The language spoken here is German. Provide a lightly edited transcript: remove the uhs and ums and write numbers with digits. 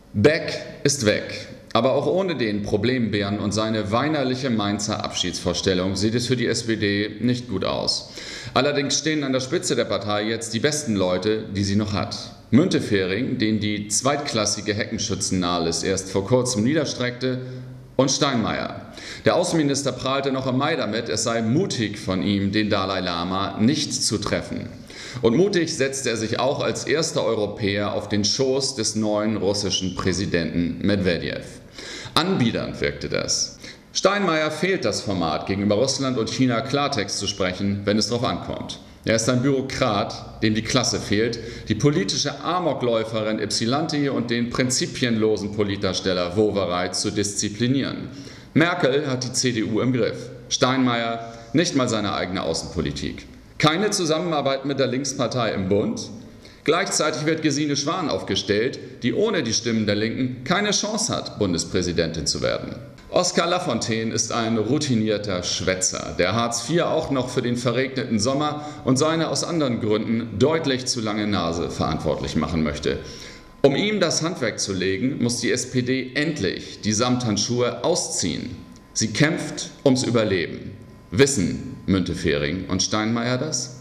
Beck ist weg. Aber auch ohne den Problembären und seine weinerliche Mainzer Abschiedsvorstellung sieht es für die SPD nicht gut aus. Allerdings stehen an der Spitze der Partei jetzt die besten Leute, die sie noch hat. Müntefering, den die zweitklassige Heckenschützen-Nahles erst vor kurzem niederstreckte, und Steinmeier. Der Außenminister prahlte noch im Mai damit, es sei mutig von ihm, den Dalai Lama nicht zu treffen. Und mutig setzte er sich auch als erster Europäer auf den Schoß des neuen russischen Präsidenten Medwedew. Anbiedernd wirkte das. Steinmeier fehlt das Format, gegenüber Russland und China Klartext zu sprechen, wenn es darauf ankommt. Er ist ein Bürokrat, dem die Klasse fehlt, die politische Amokläuferin Ypsilanti und den prinzipienlosen Politdarsteller Wowereit zu disziplinieren. Merkel hat die CDU im Griff, Steinmeier nicht mal seine eigene Außenpolitik. Keine Zusammenarbeit mit der Linkspartei im Bund. Gleichzeitig wird Gesine Schwan aufgestellt, die ohne die Stimmen der Linken keine Chance hat, Bundespräsidentin zu werden. Oskar Lafontaine ist ein routinierter Schwätzer, der Hartz IV auch noch für den verregneten Sommer und seine aus anderen Gründen deutlich zu lange Nase verantwortlich machen möchte. Um ihm das Handwerk zu legen, muss die SPD endlich die Samthandschuhe ausziehen. Sie kämpft ums Überleben. Wissen Müntefering und Steinmeier das?